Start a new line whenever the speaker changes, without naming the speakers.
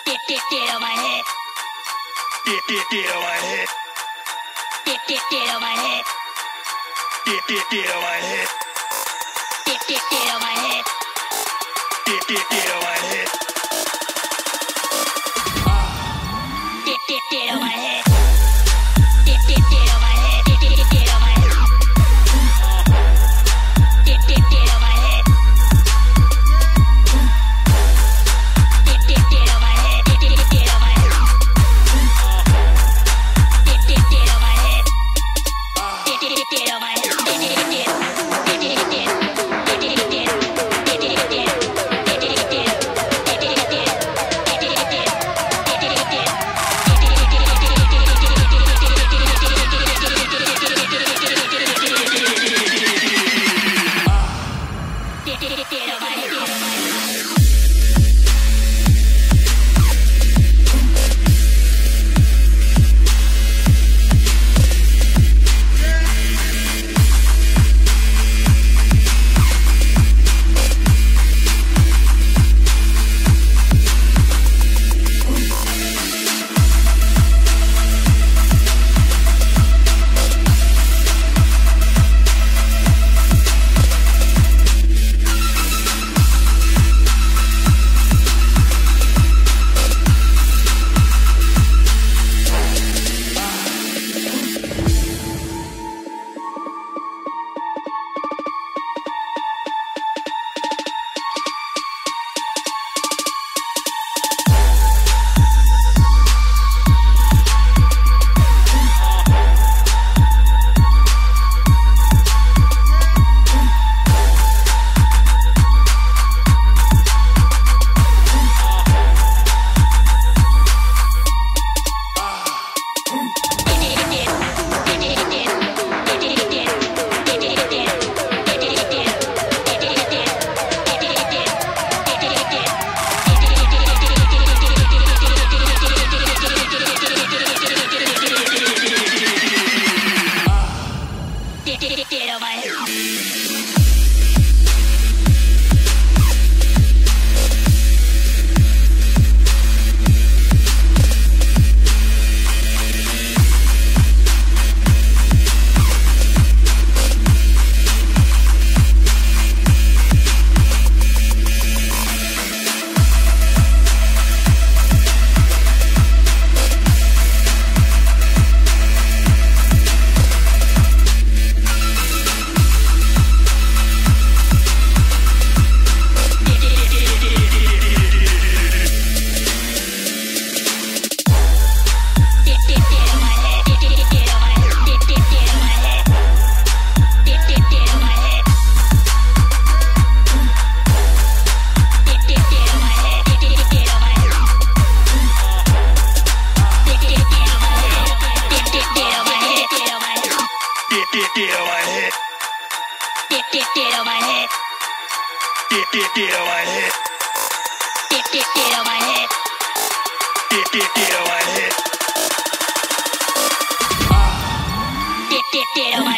Get on my head. Get on my head. Get on my head. Get on my head. Get on my head. Get on my head. Get on my head. Get on my head. Get on my head. Get on my head. Get on my head. Get on my head. Get on my head. Get on my head. Get on my head. Get on my head.